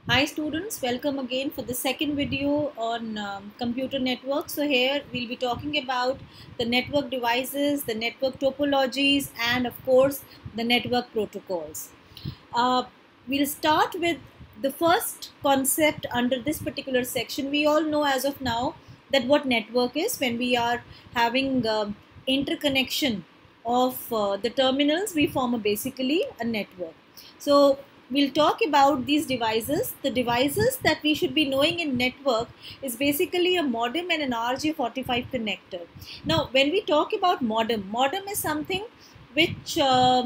Hi students, welcome again for the second video on computer network. So here we'll be talking about the network devices, the network topologies, and of course the network protocols. Uh, we'll start with the first concept under this particular section. We all know as of now that what network is. When we are having interconnection of the terminals, we form basically a network. So we'll talk about these devices. The devices that we should be knowing in network is basically a modem and an RJ45 connector. Now when we talk about modem is something which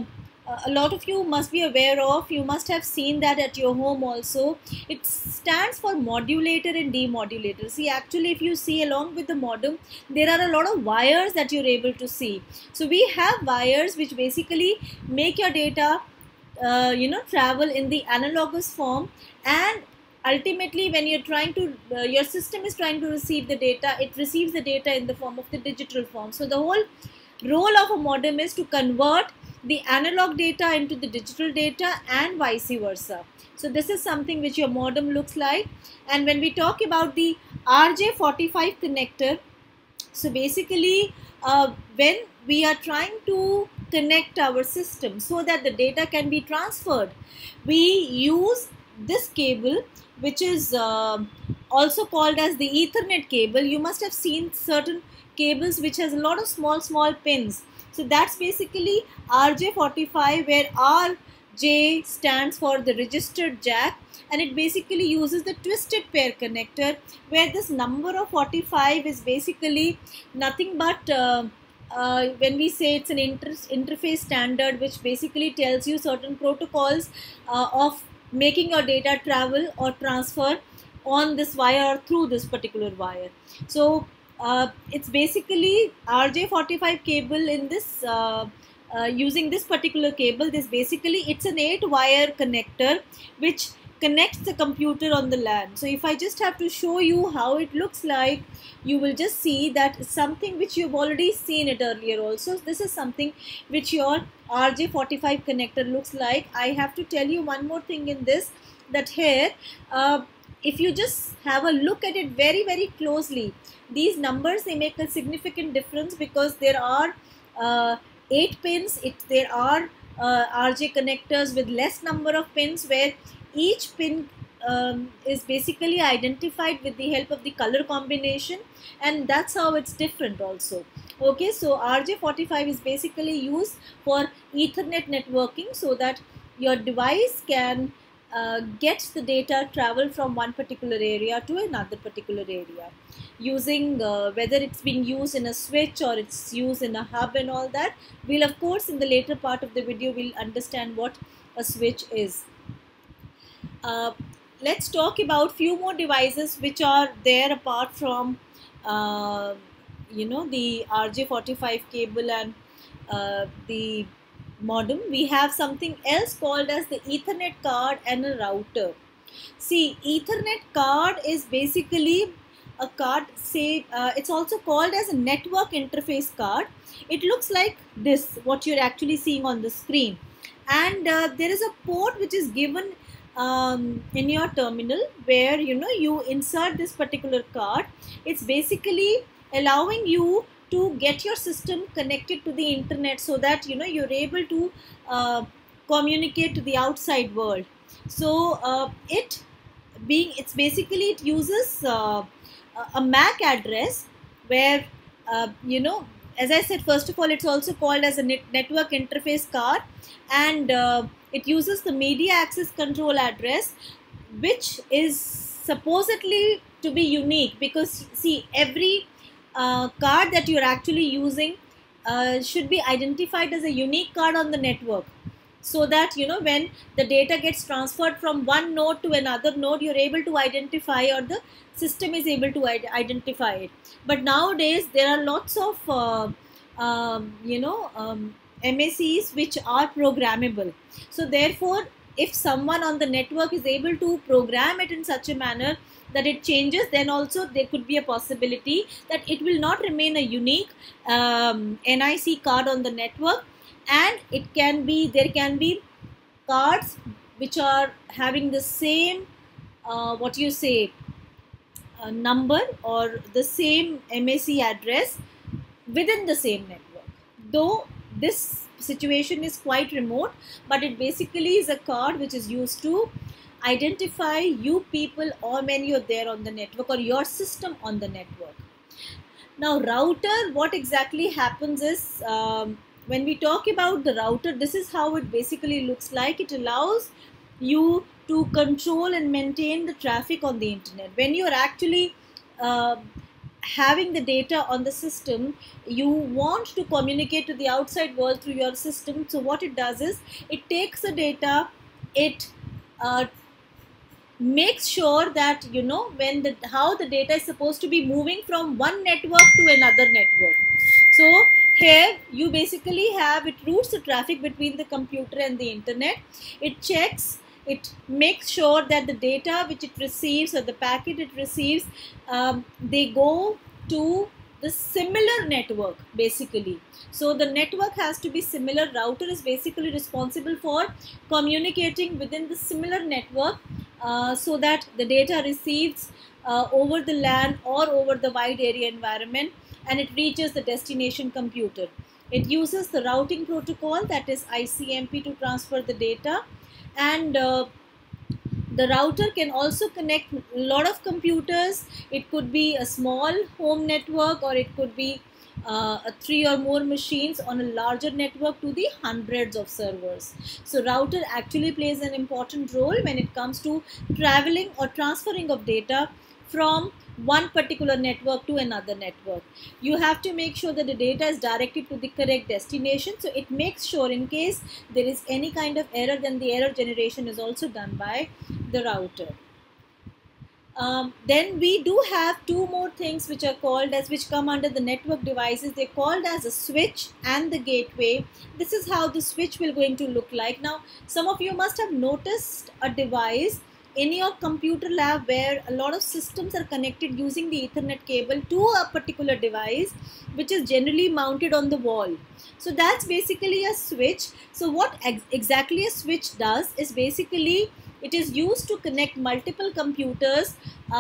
a lot of you must be aware of. You must have seen that at your home also. It stands for modulator and demodulator. See, actually if you see along with the modem, there are a lot of wires that you're able to see. So we have wires which basically make your data travel in the analogous form, and ultimately when you're trying to your system is trying to receive the data, it receives the data in the form of the digital form. So the whole role of a modem is to convert the analog data into the digital data and vice versa. So this is something which your modem looks like. And when we talk about the RJ45 connector, so basically when we are trying to connect our system so that the data can be transferred, we use this cable, which is also called as the Ethernet cable. You must have seen certain cables which has a lot of small pins. So that's basically RJ45, where RJ stands for the registered jack, and it basically uses the twisted pair connector, where this number of 45 is basically nothing but when we say it's an interface standard, which basically tells you certain protocols of making your data travel or transfer on this wire or through this particular wire. So it's basically RJ45 cable in this using this particular cable. This basically, it's an 8-wire connector which connects the computer on the LAN. So if I just have to show you how it looks like, you will just see that something which you've already seen it earlier also. This is something which your RJ45 connector looks like. I have to tell you one more thing in this, that here if you just have a look at it very closely, these numbers, they make a significant difference, because there are 8 pins. There are RJ connectors with less number of pins, where each pin is basically identified with the help of the color combination, and that's how it's different also. Okay, so RJ45 is basically used for Ethernet networking, so that your device can get the data travel from one particular area to another particular area, using whether it's being used in a switch or it's used in a hub and all that. We'll of course in the later part of the video we'll understand what a switch is. Uh, let's talk about few more devices which are there apart from the RJ45 cable and the modem. We have something else called as the Ethernet card and a router. See, Ethernet card is basically a card, say it's also called as a network interface card. It looks like this, what you're actually seeing on the screen, and there is a port which is given in your terminal, where you insert this particular card. It's basically allowing you to get your system connected to the internet, so that you're able to communicate to the outside world. So it's basically, it uses a MAC address, where as I said, first of all, it's also called as a network interface card, and it uses the media access control address, which is supposedly to be unique, because see, every card that you're actually using should be identified as a unique card on the network, so that when the data gets transferred from one node to another node, you're able to identify, or the system is able to identify it. But nowadays there are lots of MACs which are programmable. So therefore, if someone on the network is able to program it in such a manner that it changes, then also there could be a possibility that it will not remain a unique NIC card on the network, and there can be cards which are having the same what you say, number or the same MAC address within the same network. Though this situation is quite remote, but it basically is a card which is used to identify you people or when you're there on the network or your system on the network. Now router, what exactly happens is, when we talk about the router, this is how it basically looks like. It allows you to control and maintain the traffic on the internet. When you're actually having the data on the system, you want to communicate to the outside world through your system. So what it does is, it takes the data, it makes sure that when how the data is supposed to be moving from one network to another network. So here you basically have, it routes the traffic between the computer and the internet. It checks, it makes sure that the data which it receives or the packet it receives, they go to the similar network basically. So the network has to be similar. Router is basically responsible for communicating within the similar network, so that the data receives over the LAN or over the wide area environment, and it reaches the destination computer. It uses the routing protocol, that is ICMP, to transfer the data. And the router can also connect a lot of computers. It could be a small home network, or it could be 3 or more machines on a larger network to the hundreds of servers. So router actually plays an important role when it comes to traveling or transferring of data from one particular network to another network. You have to make sure that the data is directed to the correct destination. So it makes sure, in case there is any kind of error, then the error generation is also done by the router. Then we do have two more things which are called as, which come under the network devices. They're called as a switch and the gateway. This is how the switch will going to look like. Now, some of you must have noticed a device in your computer lab where a lot of systems are connected using the Ethernet cable to a particular device, which is generally mounted on the wall. So that's basically a switch. So what exactly a switch does is, basically it is used to connect multiple computers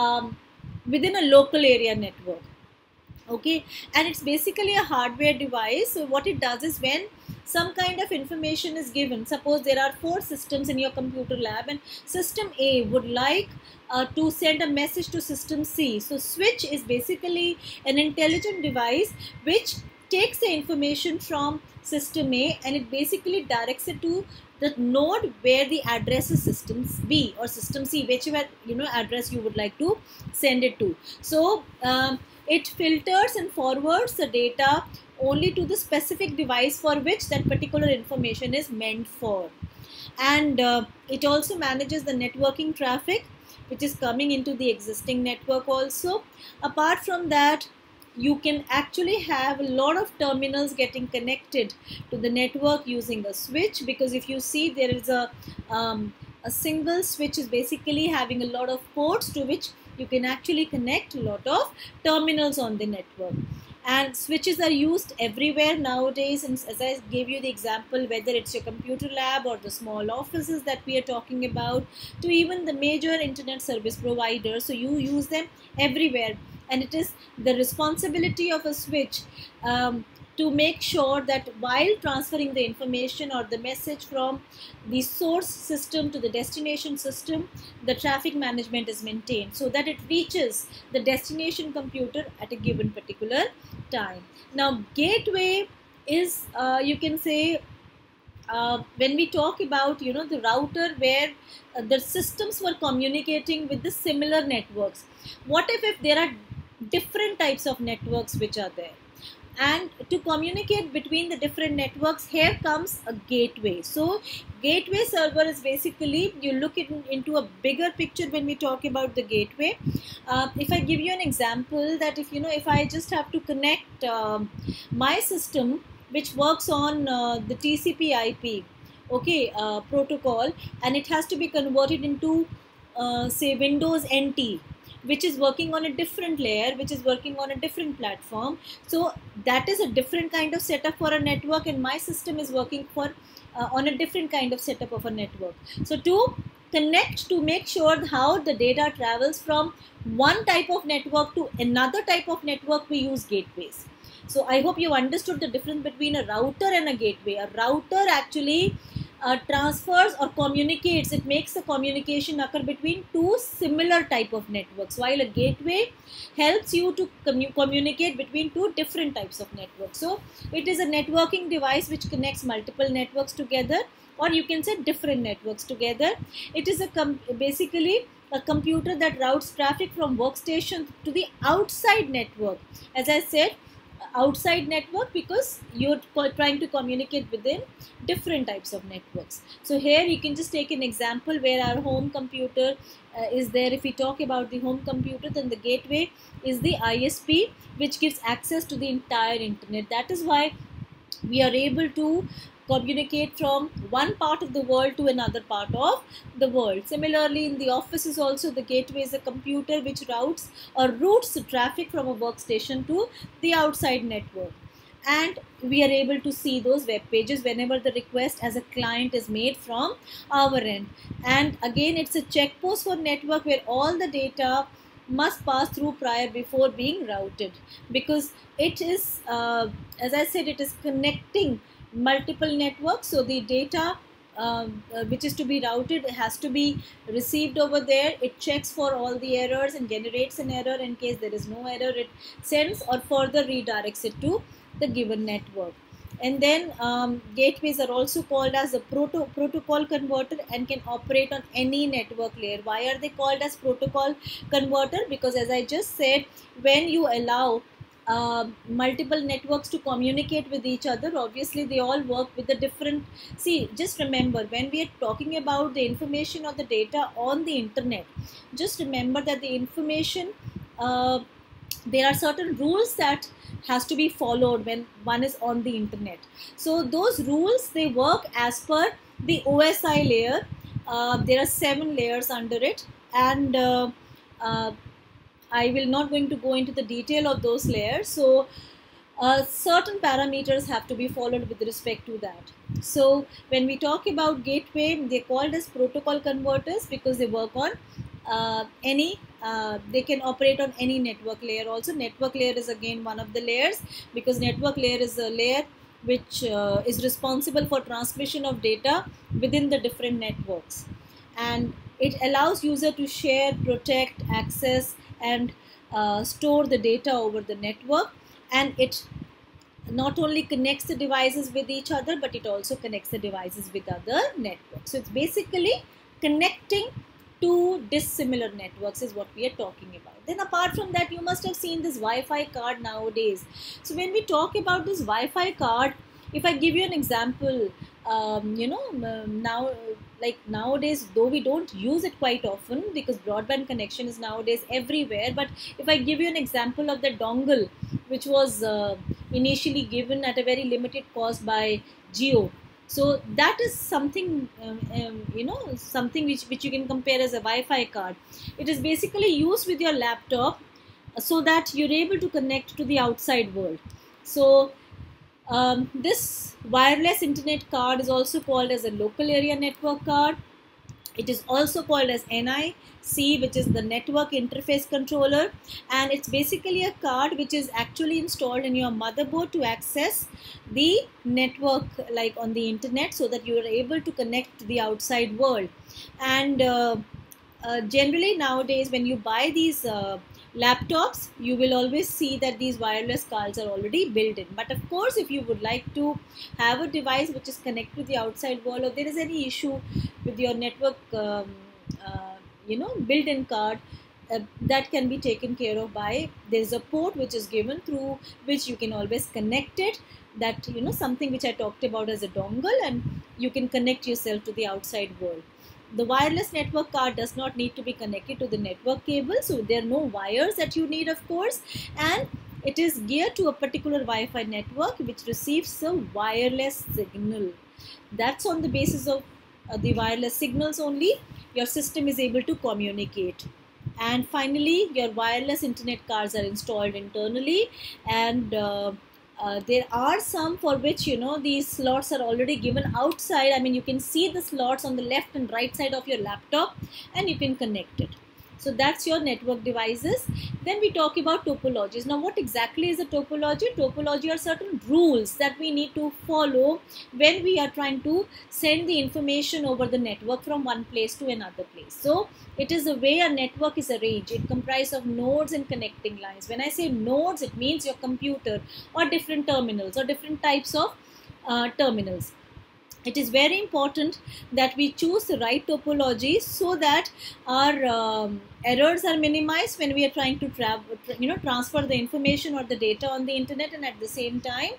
within a local area network. Okay, and it's basically a hardware device. So what it does is, when some kind of information is given, suppose there are 4 systems in your computer lab, and system A would like to send a message to system C. So switch is basically an intelligent device which takes the information from system A, and it basically directs it to the node where the address is system B or system C, whichever address you would like to send it to. So it filters and forwards the data only to the specific device for which that particular information is meant for. And it also manages the networking traffic which is coming into the existing network also. Apart from that, you can actually have a lot of terminals getting connected to the network using a switch, because if you see, there is a single switch is basically having a lot of ports to which you can actually connect a lot of terminals on the network. And switches are used everywhere nowadays, and as I gave you the example, whether it's your computer lab or the small offices that we are talking about, to even the major internet service providers. So you use them everywhere, and it is the responsibility of a switch to make sure that while transferring the information or the message from the source system to the destination system, the traffic management is maintained so that it reaches the destination computer at a given particular time. Now, gateway is, you can say, when we talk about the router where the systems were communicating with the similar networks. What if there are different types of networks which are there, and to communicate between the different networks, here comes a gateway. So gateway server is basically, you look into a bigger picture when we talk about the gateway. If I give you an example, that if I just have to connect my system which works on the TCP IP protocol, and it has to be converted into say Windows NT, which is working on a different layer, which is working on a different platform. So that is a different kind of setup for a network, and my system is working for on a different kind of setup of a network. So to connect to make sure how the data travels from one type of network to another type of network, we use gateways. So I hope you understood the difference between a router and a gateway. A router actually transfers or communicates, it makes the communication occur between two similar type of networks, while a gateway helps you to communicate between two different types of networks. So it is a networking device which connects multiple networks together, or you can say different networks together. It is basically a computer that routes traffic from workstation to the outside network. As I said, outside network, because you're trying to communicate within different types of networks. So here you can just take an example where our home computer is there. If we talk about the home computer, then the gateway is the ISP, which gives access to the entire internet. That is why we are able to communicate from one part of the world to another part of the world. Similarly, in the offices also, the gateway is a computer which routes the traffic from a workstation to the outside network. And we are able to see those web pages whenever the request as a client is made from our end. And again, it's a check post for network where all the data must pass through prior before being routed, because it is, as I said, it is connecting multiple networks. So the data which is to be routed has to be received over there. It checks for all the errors and generates an error. In case there is no error, it sends or further redirects it to the given network. And then gateways are also called as a protocol converter and can operate on any network layer. Why are they called as protocol converter? Because as I just said, when you allow multiple networks to communicate with each other, obviously they all work with the different. See, just remember, when we are talking about the information or the data on the internet, just remember that the information, there are certain rules that has to be followed when one is on the internet. So those rules, they work as per the OSI layer. There are 7 layers under it, and I will not going to go into the detail of those layers. So certain parameters have to be followed with respect to that. So when we talk about gateway, they're called as protocol converters because they work on they can operate on any network layer. Also, network layer is again one of the layers, because network layer is a layer which is responsible for transmission of data within the different networks, and it allows user to share, protect, access, and store the data over the network. And it not only connects the devices with each other, but it also connects the devices with other networks. So it's basically connecting two dissimilar networks is what we are talking about. Then apart from that, you must have seen this Wi-Fi card nowadays. So when we talk about this Wi-Fi card, if I give you an example, now, like nowadays, though we don't use it quite often because broadband connection is nowadays everywhere, but if I give you an example of the dongle, which was initially given at a very limited cost by Jio. So that is something, something which you can compare as a Wi-Fi card. It is basically used with your laptop so that you're able to connect to the outside world. So this wireless internet card is also called as a local area network card. It is also called as NIC, which is the network interface controller, and it's basically a card which is actually installed in your motherboard to access the network, like on the internet, so that you are able to connect to the outside world. And generally nowadays, when you buy these laptops, you will always see that these wireless cards are already built in. But of course, if you would like to have a device which is connected to the outside world, or there is any issue with your network built-in card, that can be taken care of by, there's a port which is given through which you can always connect it, that something which I talked about as a dongle, and you can connect yourself to the outside world. The wireless network card does not need to be connected to the network cable, so there are no wires that you need, of course, and it is geared to a particular Wi-Fi network which receives a wireless signal. That's on the basis of the wireless signals only your system is able to communicate. And finally, your wireless internet cards are installed internally, and There are some for which, you know, these slots are already given outside. I mean, you can see the slots on the left and right side of your laptop and you can connect it. So that's your network devices. Then we talk about topologies. Now, what exactly is a topology? Topology are certain rules that we need to follow when we are trying to send the information over the network from one place to another place. So it is the way a network is arranged. It comprises of nodes and connecting lines. When I say nodes, it means your computer or different terminals or different types of terminals. It is very important that we choose the right topology so that our errors are minimized when we are trying to transfer the information or the data on the internet, and at the same time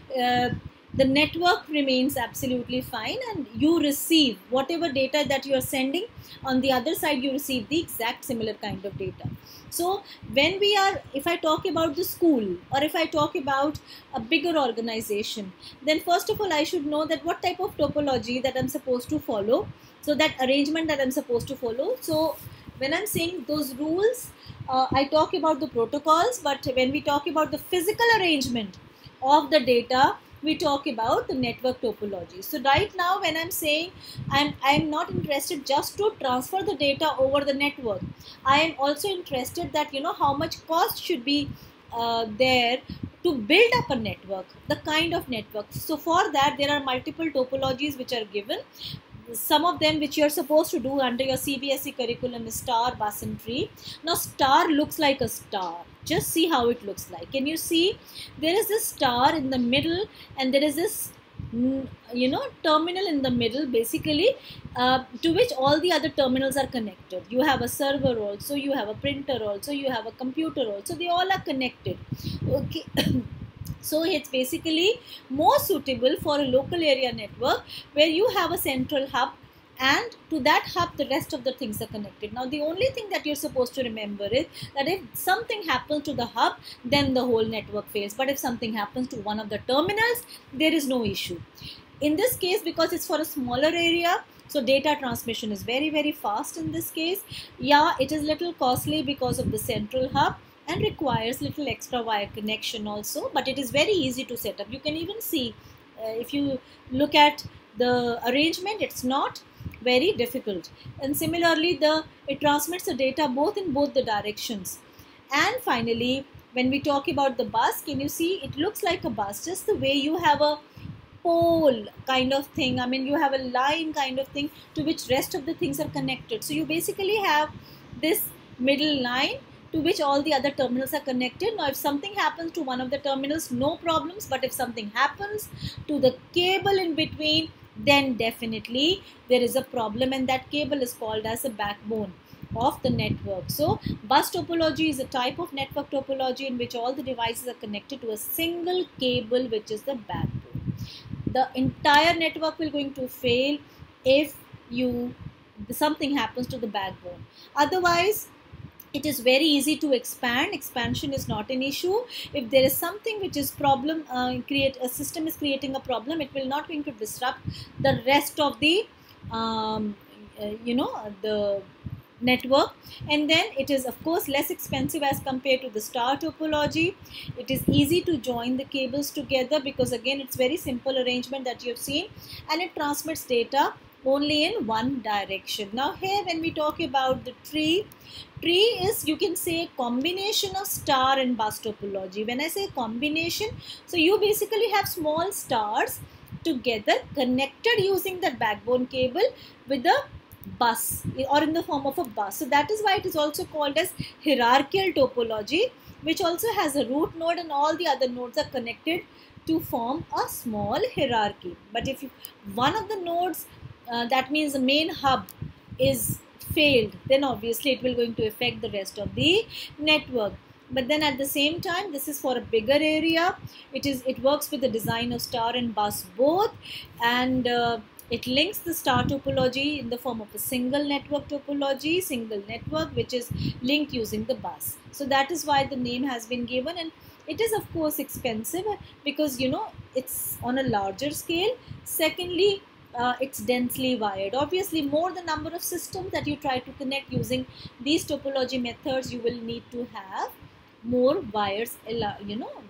the network remains absolutely fine and you receive whatever data that you are sending. On the other side, you receive the exact similar kind of data. So when we are, if I talk about the school or if I talk about a bigger organization, then first of all I should know that what type of topology that I'm supposed to follow. So that arrangement that I'm supposed to follow. So when I'm saying those rules, I talk about the protocols, but when we talk about the physical arrangement of the data, we talk about the network topology. So right now when I'm saying I'm not interested just to transfer the data over the network, I am also interested that, you know, how much cost should be there to build up a network, the kind of network. So for that there are multiple topologies which are given. Some of them which you're supposed to do under your CBSE curriculum is star, bus and tree. Now star looks like a star. Just see how it looks like. Can you see? There is this star in the middle and there is this, you know, terminal in the middle basically to which all the other terminals are connected. You have a server also, you have a printer also, you have a computer also. They all are connected. Okay. So it's basically more suitable for a local area network where you have a central hub, and to that hub the rest of the things are connected. Now the only thing that you're supposed to remember is that if something happens to the hub, then the whole network fails. But if something happens to one of the terminals, there is no issue. In this case, because it's for a smaller area, so data transmission is very, very fast in this case. Yeah, it is little costly because of the central hub and requires little extra wire connection also, but it is very easy to set up. You can even see if you look at the arrangement, it's not very difficult. And similarly, it transmits the data both in both the directions. And finally, when we talk about the bus, can you see it looks like a bus, just the way you have a pole kind of thing. I mean, you have a line kind of thing to which rest of the things are connected. So you basically have this middle line to which all the other terminals are connected. Now if something happens to one of the terminals, no problems, but if something happens to the cable in between, then definitely there is a problem, and that cable is called as a backbone of the network. So bus topology is a type of network topology in which all the devices are connected to a single cable, which is the backbone. The entire network will going to fail if something happens to the backbone. Otherwise, it is very easy to expand. Expansion is not an issue. If there is something which is problem, a system is creating a problem, it will not going to disrupt the rest of the, the network. And then it is of course less expensive as compared to the star topology. It is easy to join the cables together because again it's very simple arrangement that you have seen, and it transmits data only in one direction. Now here when we talk about the tree is, you can say, combination of star and bus topology. When I say combination, so you basically have small stars together connected using that backbone cable with a bus or in the form of a bus. So that is why it is also called as hierarchical topology, which also has a root node and all the other nodes are connected to form a small hierarchy. But if one of the nodes, that means the main hub, is failed, then obviously it will going to affect the rest of the network. But then at the same time, this is for a bigger area. It works with the design of star and bus both, and it links the star topology in the form of a single network topology, single network which is linked using the bus. So that is why the name has been given, and it is of course expensive because it's on a larger scale. Secondly, it's densely wired. Obviously, more the number of systems that you try to connect using these topology methods, you will need to have more wires,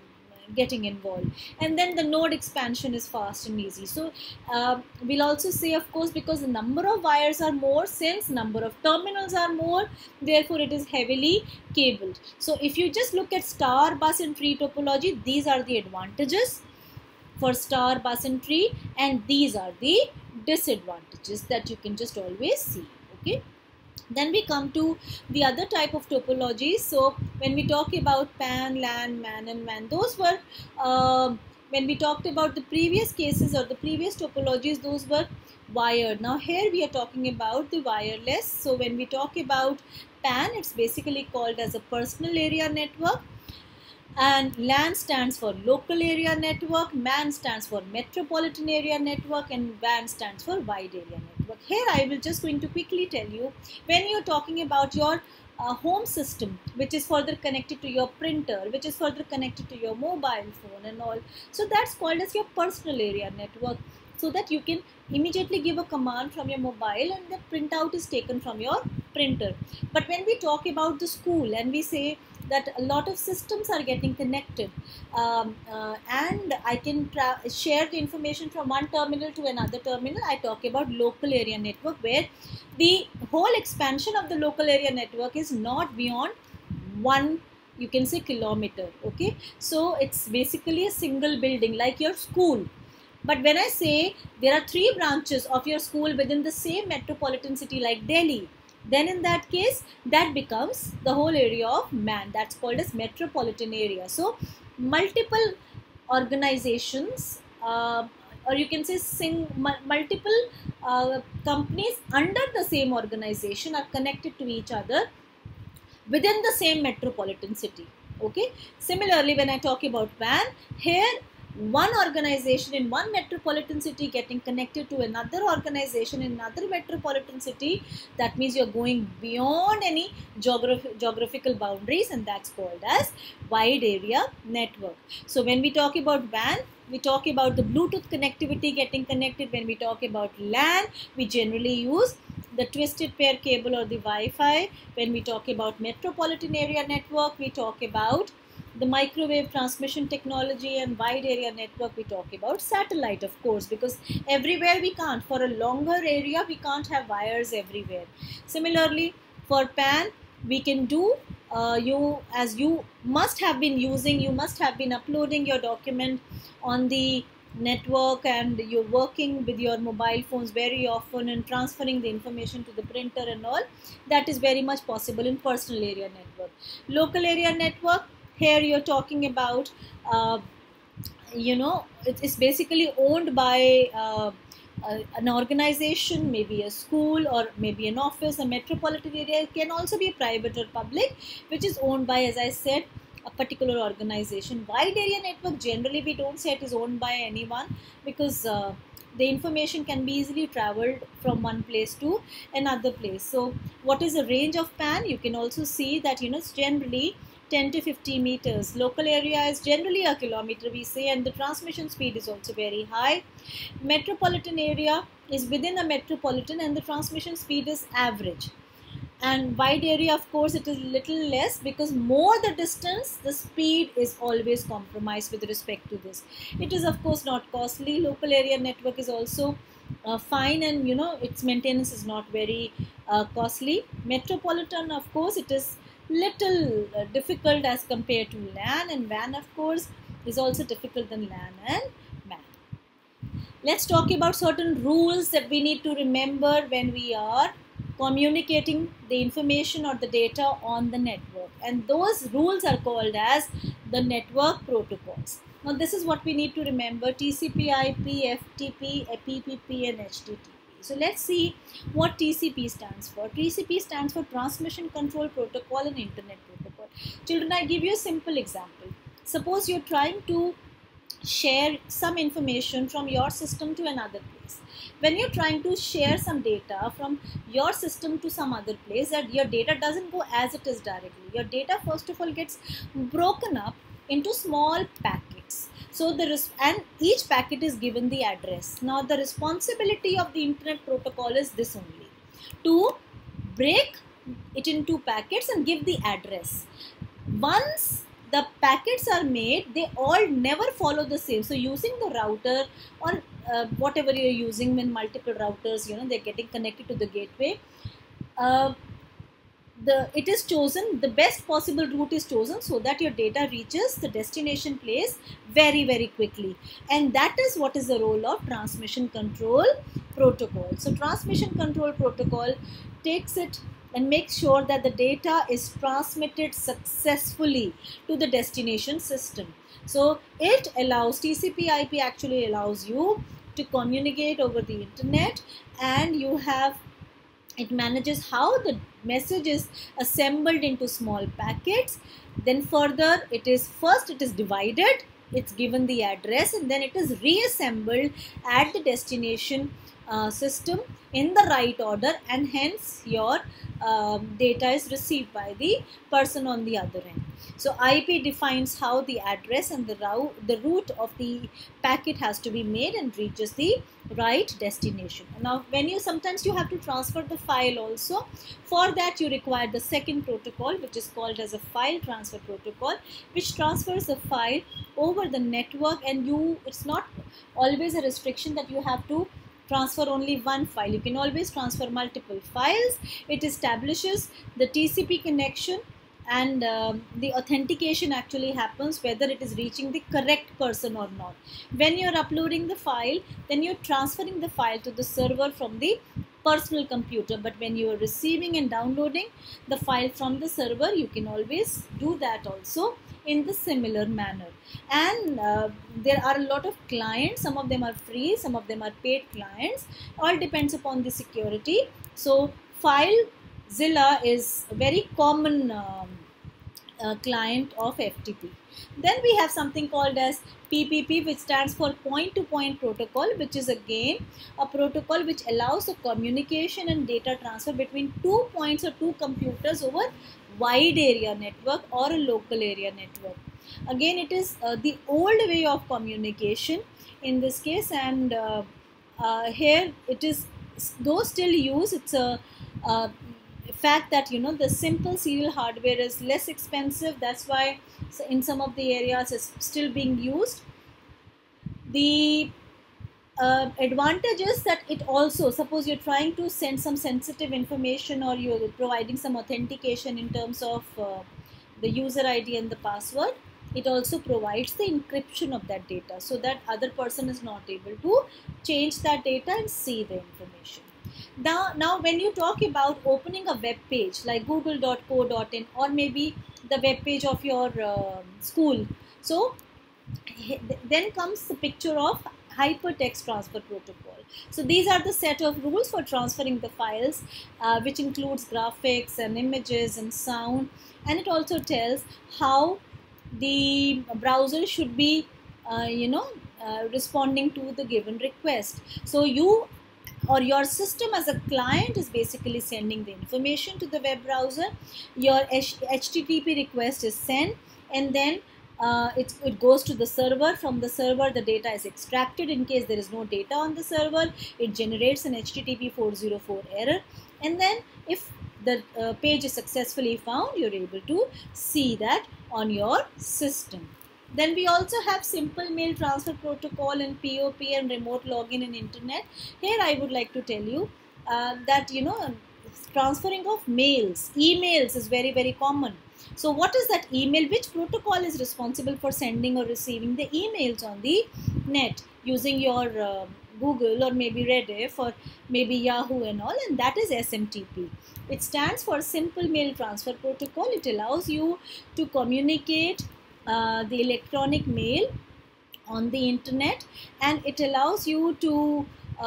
getting involved. And then the node expansion is fast and easy. So we'll also say, of course, because the number of wires are more, since number of terminals are more, therefore it is heavily cabled. So if you just look at star, bus and tree topology, these are the advantages for star, bus and tree, and these are the disadvantages that you can just always see. Okay. Then we come to the other type of topologies. So when we talk about PAN, LAN, MAN and MAN, those were, when we talked about the previous cases or the previous topologies, those were wired. Now here we are talking about the wireless. So when we talk about PAN, it's basically called as a personal area network. And LAN stands for local area network, MAN stands for metropolitan area network, and WAN stands for wide area network. Here I will just going to quickly tell you, when you're talking about your home system, which is further connected to your printer, which is further connected to your mobile phone and all, so that's called as your personal area network, so that you can immediately give a command from your mobile and the printout is taken from your printer. But when we talk about the school and we say that a lot of systems are getting connected, and I can share the information from one terminal to another terminal, I talk about local area network, where the whole expansion of the local area network is not beyond 1, you can say, kilometer. Okay, so it's basically a single building like your school. But when I say there are 3 branches of your school within the same metropolitan city like Delhi, then in that case, that becomes the whole area of MAN. That's called as metropolitan area. So multiple organizations, or you can say multiple companies under the same organization are connected to each other within the same metropolitan city. Okay. Similarly, when I talk about WAN, here one organization in one metropolitan city getting connected to another organization in another metropolitan city, that means you're going beyond any geographical boundaries, and that's called as wide area network. So when we talk about WAN, we talk about the Bluetooth connectivity getting connected. When we talk about LAN, we generally use the twisted pair cable or the Wi-Fi. When we talk about metropolitan area network, we talk about the microwave transmission technology, and wide area network, we talk about satellite, of course, because everywhere we can't, for a longer area we can't have wires everywhere. Similarly, for PAN, we can do, you must have been using, you must have been uploading your document on the network, and you're working with your mobile phones very often and transferring the information to the printer and all. That is very much possible in personal area network. Local area network, here you're talking about, it's basically owned by an organization, maybe a school or maybe an office. A metropolitan area can also be private or public, which is owned by, as I said, a particular organization. Wide area network, generally we don't say it is owned by anyone, because the information can be easily traveled from one place to another place. So what is the range of PAN? You can also see that, it's generally 10 to 50 meters. Local area is generally a kilometer, we say, and the transmission speed is also very high. Metropolitan area is within a metropolitan and the transmission speed is average. And wide area, of course, it is little less, because more the distance, the speed is always compromised with respect to this. It is, of course, not costly. Local area network is also fine, and its maintenance is not very costly. Metropolitan, of course, it is little difficult as compared to LAN, and WAN, of course, is also difficult than LAN and MAN. Let's talk about certain rules that we need to remember when we are communicating the information or the data on the network, and those rules are called as the network protocols. Now this is what we need to remember: TCP, IP, FTP, PPP and HTTP. So let's see what TCP stands for. TCP stands for Transmission Control Protocol and Internet Protocol. Children, I give you a simple example. Suppose you're trying to share some information from your system to another place. When you're trying to share some data from your system to some other place, that your data doesn't go as it is directly. Your data, first of all, gets broken up into small packets. So and each packet is given the address. Now the responsibility of the Internet Protocol is this only: to break it into packets and give the address. Once the packets are made, they all never follow the same. So using the router or whatever you're using, when multiple routers, you know, they're getting connected to the gateway, it is chosen, the best possible route is chosen so that your data reaches the destination place very quickly. And that is what is the role of transmission control protocol. So transmission control protocol takes it and makes sure that the data is transmitted successfully to the destination system. So it allows, TCP/IP actually allows you to communicate over the internet, and you have, it manages how the message is assembled into small packets. Then further, it is divided, it's given the address, and then it is reassembled at the destination system in the right order, and hence your data is received by the person on the other end. So IP defines how the address and the route of the packet has to be made and reaches the right destination. Now when you, sometimes you have to transfer the file also. For that you require the second protocol, which is called as a file transfer protocol, which transfers the file over the network, and it's not always a restriction that you have to transfer only one file. You can always transfer multiple files. It establishes the TCP connection, and the authentication actually happens whether it is reaching the correct person or not. When you're uploading the file, then you're transferring the file to the server from the personal computer, but when you are receiving and downloading the file from the server, you can always do that also in the similar manner. And there are a lot of clients, some of them are free, some of them are paid clients, all depends upon the security. So FileZilla is a very common client of FTP. Then we have something called as PPP, which stands for point-to-point protocol, which is again a protocol which allows the communication and data transfer between 2 points or 2 computers over wide area network or a local area network. Again, it is the old way of communication in this case, and here it is, though still used, it's a fact that, you know, the simple serial hardware is less expensive. That's why in some of the areas it's still being used. The advantage is that it also, suppose you're trying to send some sensitive information, or you're providing some authentication in terms of the user ID and the password, it also provides the encryption of that data so that other person is not able to change that data and see the information. Now when you talk about opening a web page like google.co.in, or maybe the web page of your school, so then comes the picture of hypertext transfer protocol. So these are the set of rules for transferring the files, which includes graphics and images and sound, and it also tells how the browser should be responding to the given request. So you or your system as a client is basically sending the information to the web browser. Your HTTP request is sent, and then it goes to the server. From the server, the data is extracted. In case there is no data on the server, it generates an HTTP 404 error, and then if the page is successfully found, you're able to see that on your system. Then we also have simple mail transfer protocol and POP and remote login in internet. Here I would like to tell you that, you know, transferring of mails, emails is very common. So what is that email? Which protocol is responsible for sending or receiving the emails on the net using your Google or maybe Rediff or maybe Yahoo and all, and that is SMTP. It stands for Simple Mail Transfer Protocol. It allows you to communicate the electronic mail on the internet, and it allows you to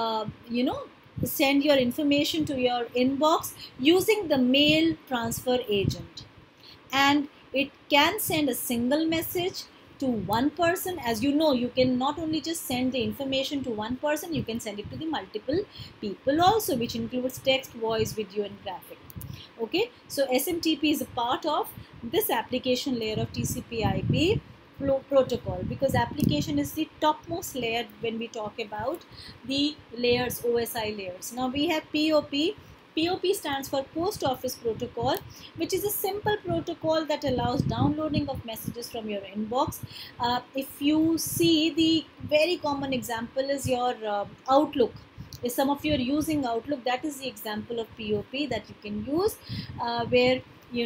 send your information to your inbox using the mail transfer agent. And it can send a single message to one person. As you know, you can not only just send the information to one person, you can send it to the multiple people also, which includes text, voice, video and graphic. Okay, so SMTP is a part of this application layer of TCP/IP protocol, because application is the topmost layer when we talk about the layers, OSI layers. Now we have POP, POP stands for Post Office Protocol, which is a simple protocol that allows downloading of messages from your inbox. If you see, the very common example is your Outlook. If some of you are using Outlook, that is the example of POP that you can use, where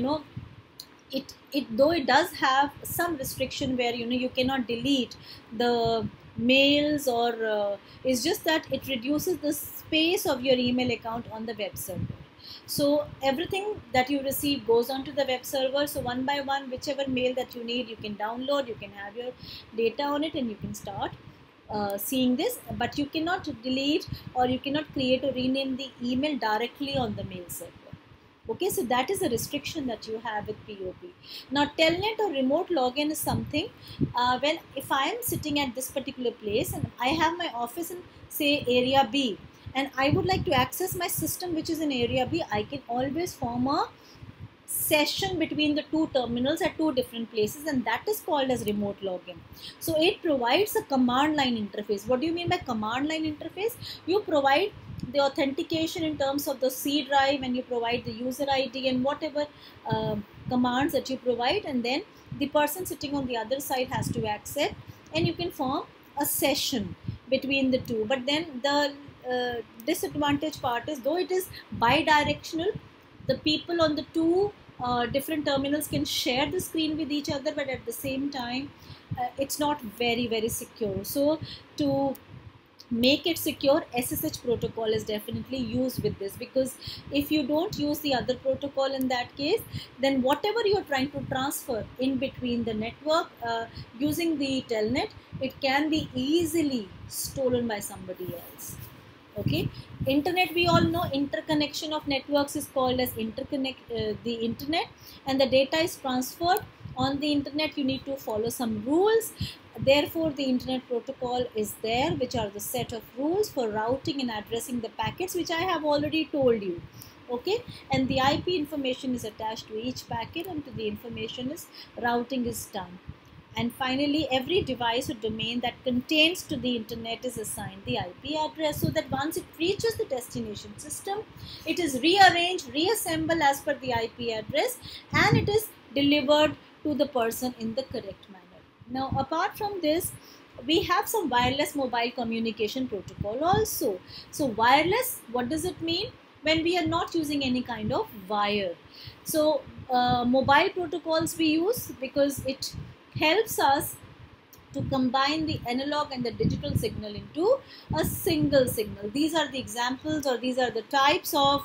it though it does have some restriction where you cannot delete the mails, or it's just that it reduces the space of your email account on the web server. So everything that you receive goes onto the web server. So one by one, whichever mail that you need, you can download, you can have your data on it, and you can start seeing this. But you cannot delete, or you cannot create or rename the email directly on the mail server. Okay, so that is a restriction that you have with POP. Now, telnet or remote login is something if I am sitting at this particular place and I have my office in, say, area B, and I would like to access my system which is in area B, I can always form a session between the two terminals at two different places, and that is called as remote login. So it provides a command line interface. What do you mean by command line interface? You provide the authentication in terms of the C drive, and you provide the user ID and whatever commands that you provide, and then the person sitting on the other side has to accept, and you can form a session between the two. But then the disadvantage part is, though it is bi-directional, the people on the two different terminals can share the screen with each other, but at the same time it's not very secure. So to make it secure, SSH protocol is definitely used with this, because if you don't use the other protocol in that case, then whatever you're trying to transfer in between the network using the telnet, it can be easily stolen by somebody else. Okay, internet, we all know interconnection of networks is called as the internet, and the data is transferred on the internet. You need to follow some rules. Therefore, the internet protocol is there, which are the set of rules for routing and addressing the packets, which I have already told you. Okay, and the IP information is attached to each packet, and to the information is routing is done. And finally, every device or domain that contains to the internet is assigned the IP address, so that once it reaches the destination system, it is rearranged, reassembled as per the IP address, and it is delivered to the person in the correct manner. Now, apart from this, we have some wireless mobile communication protocol also. So wireless, what does it mean? When we are not using any kind of wire. So mobile protocols we use because it helps us to combine the analog and the digital signal into a single signal. These are the examples, or these are the types of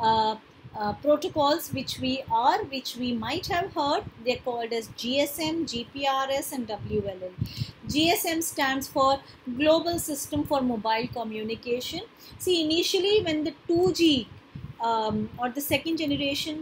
protocols which we might have heard. They are called as GSM, GPRS and WLL. GSM stands for Global System for Mobile Communication. See, initially when the 2G or the second generation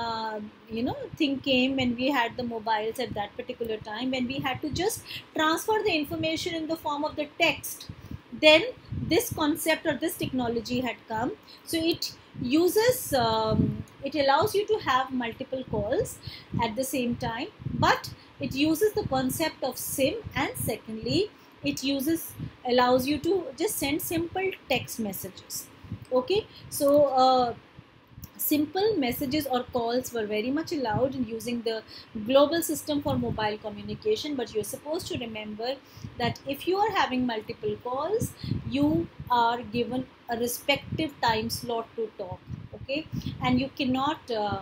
thing came, when we had the mobiles at that particular time, when we had to just transfer the information in the form of the text, then this concept or this technology had come. So it uses it allows you to have multiple calls at the same time, but it uses the concept of SIM, and secondly it allows you to just send simple text messages. Okay, so simple messages or calls were very much allowed in using the global system for mobile communication. But you're supposed to remember that if you are having multiple calls, you are given a respective time slot to talk. Okay, and you cannot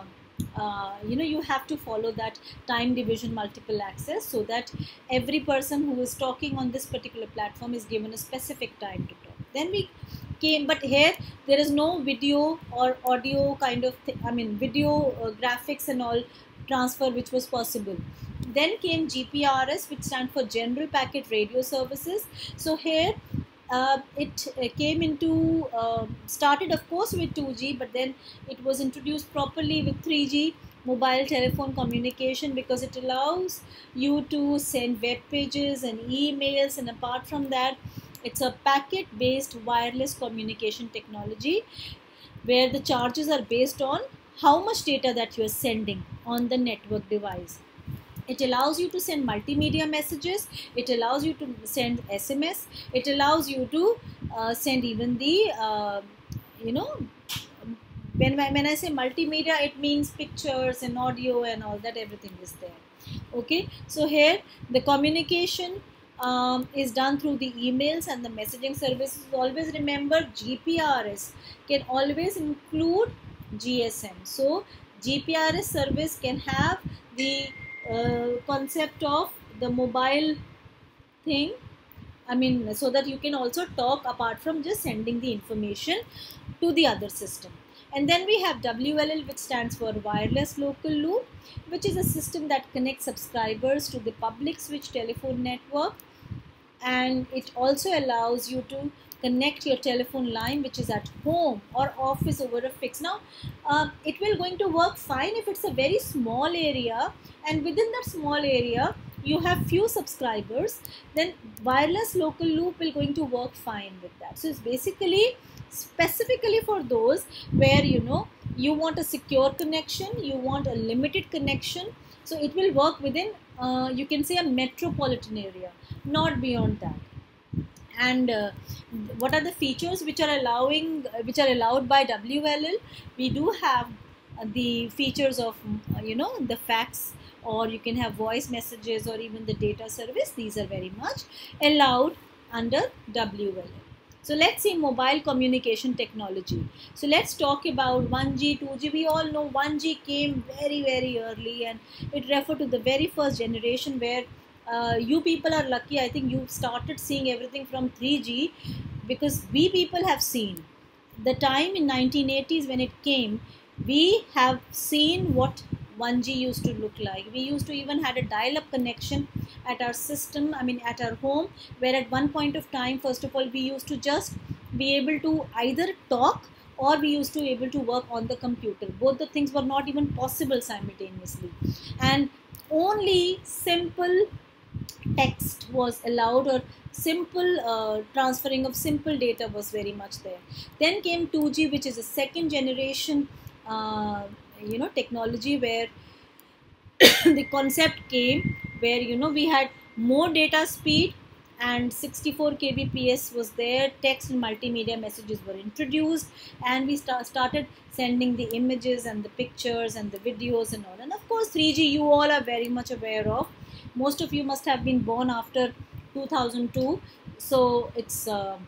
you have to follow that time division multiple access, so that every person who is talking on this particular platform is given a specific time to talk. Then we came, but here there is no video or audio kind of video graphics and all transfer which was possible. Then came GPRS, which stands for General Packet Radio Services. So here it came into started of course with 2G, but then it was introduced properly with 3G mobile telephone communication, because it allows you to send web pages and emails, and apart from that, it's a packet-based wireless communication technology where the charges are based on how much data that you are sending on the network device. It allows you to send multimedia messages, it allows you to send SMS, it allows you to send even the when I say multimedia, it means pictures and audio and all that, everything is there. Okay, so here the communication is done through the emails and the messaging services. Always remember, GPRS can always include GSM. So GPRS service can have the concept of the mobile thing, I mean, so that you can also talk apart from just sending the information to the other system. And then we have WLL, which stands for Wireless Local Loop, which is a system that connects subscribers to the public switch telephone network, and it also allows you to connect your telephone line which is at home or office over a fix. Now it will going to work fine if it's a very small area, and within that small area you have few subscribers, then wireless local loop will going to work fine with that. So it's basically specifically for those where you want a secure connection, you want a limited connection. So it will work within you can say a metropolitan area, not beyond that. And what are the features which are allowed by WLL? We do have the features of the fax, or you can have voice messages, or even the data service. These are very much allowed under WLL. So let's see mobile communication technology. So let's talk about 1G, 2G. We all know 1G came very, very early, and it referred to the very first generation where you people are lucky. I think you started seeing everything from 3G, because we people have seen the time in 1980s when it came. We have seen what 1G used to look like. We used to even had a dial-up connection at our system, I mean at our home, where at one point of time, first of all, we used to just be able to either talk, or we used to be able to work on the computer. Both the things were not even possible simultaneously, and only simple text was allowed, or simple transferring of simple data was very much there. Then came 2G, which is a second generation technology, where the concept came where we had more data speed, and 64 kbps was there. Text and multimedia messages were introduced, and we started sending the images and the pictures and the videos and all. And of course 3G, you all are very much aware of. Most of you must have been born after 2002, so it's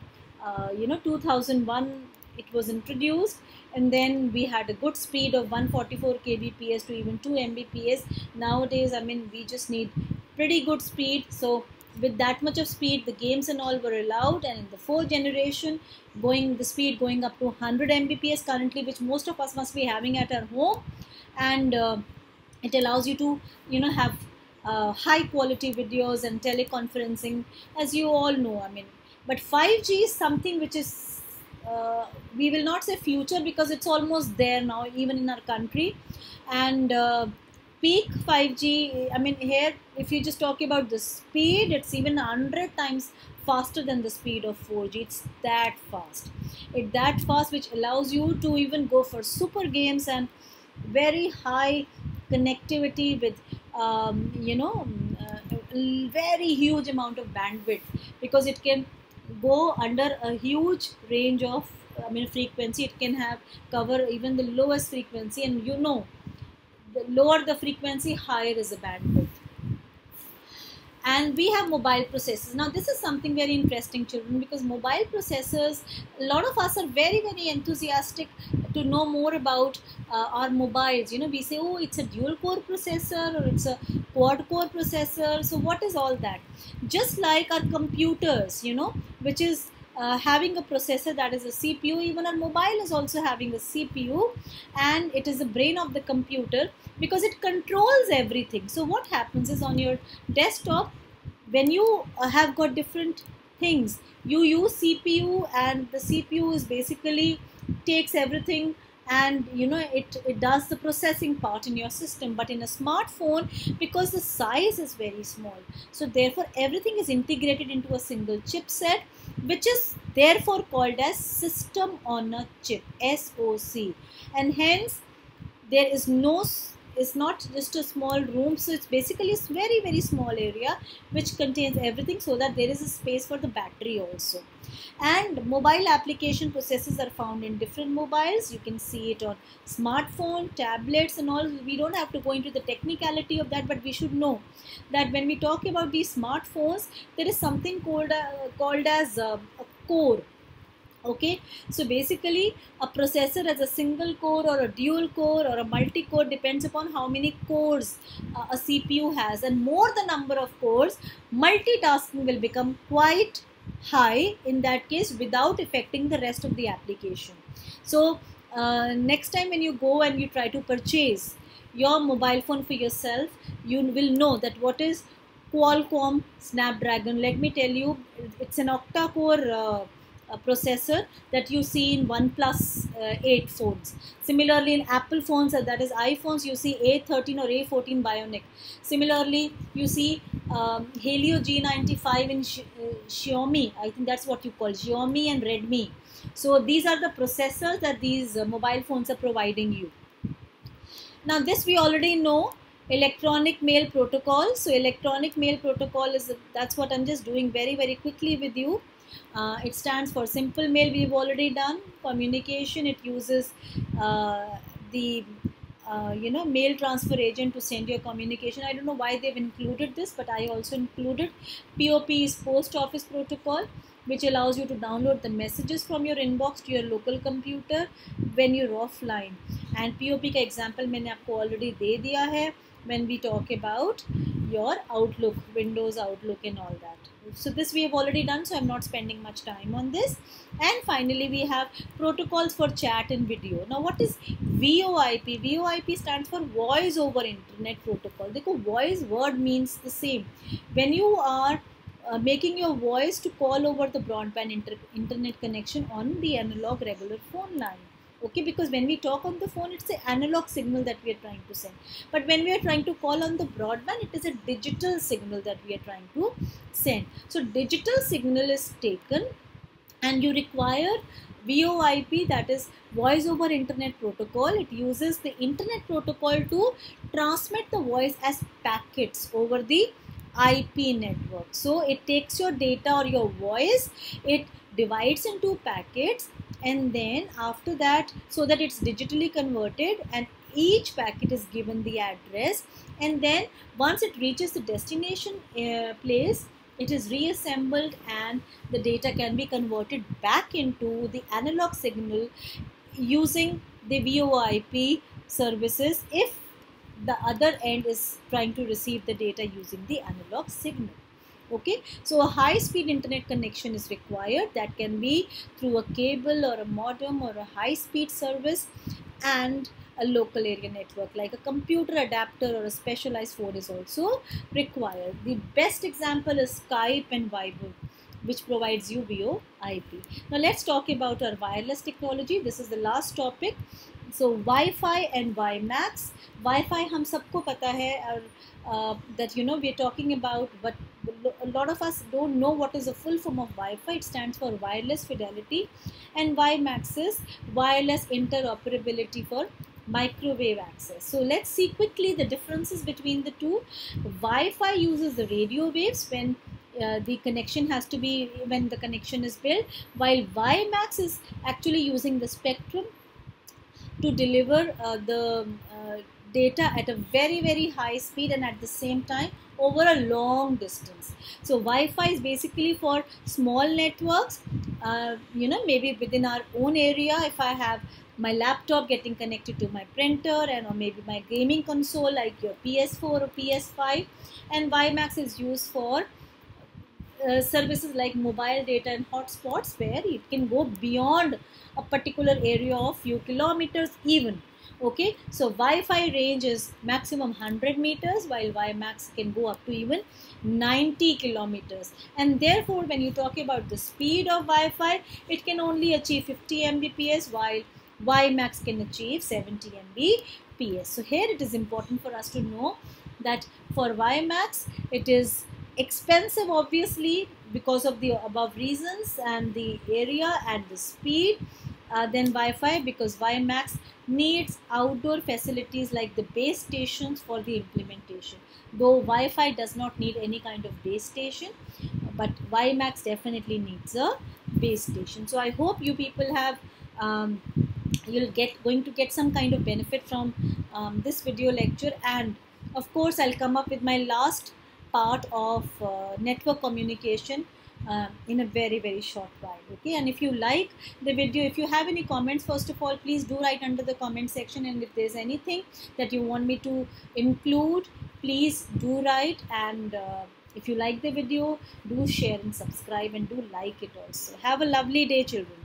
2001 it was introduced, and then we had a good speed of 144 kbps to even 2 mbps. Nowadays, I mean, we just need pretty good speed. So with that much of speed, the games and all were allowed. And in the fourth generation, the speed going up to 100 mbps currently, which most of us must be having at our home, and it allows you to have high quality videos and teleconferencing, as you all know. I mean, but 5G is something which is we will not say future, because it's almost there now, even in our country. And peak 5G, I mean, here if you just talk about the speed, it's even 100 times faster than the speed of 4G. It's that fast. Which allows you to even go for super games and very high connectivity with very huge amount of bandwidth, because it can go under a huge range of frequency. It can cover even the lowest frequency, and the lower the frequency, higher is the bandwidth. And we have mobile processors. Now this is something very interesting, children, because mobile processors, a lot of us are very, very enthusiastic to know more about our mobiles. We say, oh, it's a dual core processor, or it's a quad core processor. So what is all that? Just like our computers, which is having a processor, that is a CPU, even our mobile is also having a CPU, and it is the brain of the computer, because it controls everything. So what happens is, on your desktop, when you have got different things, you use CPU, and the CPU is basically takes everything, and it does the processing part in your system. But in a smartphone, because the size is very small, so therefore everything is integrated into a single chipset, which is therefore called as system on a chip, SoC. And hence there is no is not just a small room, so it's basically a very very small area which contains everything, so that there is a space for the battery also. And mobile application processors are found in different mobiles. You can see it on smartphone, tablets and all. We don't have to go into the technicality of that, but we should know that when we talk about these smartphones, there is something called as a core. Okay, so basically a processor has a single core or a dual core or a multi-core, depends upon how many cores a CPU has, and more the number of cores, multitasking will become quite high in that case without affecting the rest of the application. So next time when you go and you try to purchase your mobile phone for yourself, you will know that what is Qualcomm Snapdragon. Let me tell you, it's an octa-core processor that you see in OnePlus 8 phones. Similarly, in Apple phones, that is iPhones, you see A13 or A14 Bionic. Similarly, you see Helio G95 in Xiaomi. I think that's what you call Xiaomi and Redmi. So these are the processors that these mobile phones are providing you. Now this we already know, electronic mail protocol. So electronic mail protocol is, that's what I'm just doing very very quickly with you. It stands for simple mail, we've already done. Communication, it uses the mail transfer agent to send your communication. I don't know why they've included this, but I also included. POP is post office protocol, which allows you to download the messages from your inbox to your local computer when you're offline. And POP का example मैंने आपको already दे दिया है when we talk about your Outlook, Windows Outlook and all that. So this we have already done, so I'm not spending much time on this. And finally we have protocols for chat and video. Now what is VoIP? VoIP stands for voice over internet protocol. देखो, voice word means the same. When you are making your voice to call over the broadband internet connection on the analog regular phone line. Okay, because when we talk on the phone, it's an analog signal that we are trying to send. But when we are trying to call on the broadband, it is a digital signal that we are trying to send. So digital signal is taken and you require VoIP, that is voice over internet protocol. It uses the internet protocol to transmit the voice as packets over the IP network. So it takes your data or your voice, it divides into packets, and then after that, so that it's digitally converted, and each packet is given the address, and then once it reaches the destination place, it is reassembled and the data can be converted back into the analog signal using the VoIP services if the other end is trying to receive the data using the analog signal. Okay, so a high-speed internet connection is required. That can be through a cable or a modem or a high-speed service, and a local area network like a computer adapter or a specialized phone is also required. The best example is Skype and Viber, which provides you VoIP. Now let's talk about our wireless technology. This is the last topic. So Wi-Fi and WiMAX. Wi-Fi हम सबको पता है, that we're talking about, but a lot of us don't know what is the full form of Wi-Fi. It stands for wireless fidelity, and WiMAX is wireless interoperability for microwave access. So let's see quickly the differences between the two. Wi-Fi uses the radio waves when the connection has to be, when the connection is built, while WiMAX is actually using the spectrum to deliver the data at a very very high speed and at the same time over a long distance. So Wi-Fi is basically for small networks, maybe within our own area. If I have my laptop getting connected to my printer and or maybe my gaming console like your PS4 or PS5, and WiMAX is used for services like mobile data and hotspots where it can go beyond a particular area of few kilometers even. Okay, so Wi-Fi range is maximum 100 meters while WiMAX can go up to even 90 kilometers, and therefore when you talk about the speed of Wi-Fi, it can only achieve 50 Mbps while WiMAX can achieve 70 Mbps. So here it is important for us to know that for WiMAX it is expensive obviously because of the above reasons and the area and the speed. than Wi-Fi, because WiMAX needs outdoor facilities like the base stations for the implementation. Though Wi-Fi does not need any kind of base station, but WiMAX definitely needs a base station. So I hope you people have you'll going to get some kind of benefit from this video lecture. And of course I'll come up with my last part of network communication in a very short while. Okay, and if you like the video, if you have any comments, first of all, please do write under the comment section, and if there's anything that you want me to include, please do write. And if you like the video, do share and subscribe, and do like it also. Have a lovely day, children.